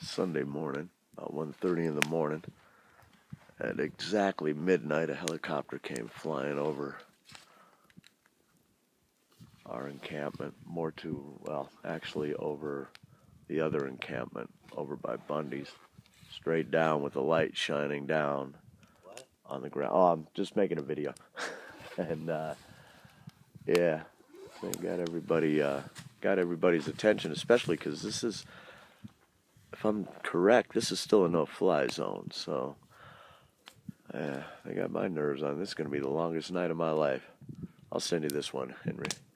Sunday morning, about 1:30 in the morning. At exactly midnight, a helicopter came flying over our encampment, actually over the other encampment, over by Bundy's, straight down with the light shining down on the ground. Oh, I'm just making a video. And, yeah, they got everybody's attention, especially because this is, if I'm correct, this is still a no-fly zone, so they got my nerves on. This is going to be the longest night of my life. I'll send you this one, Henry.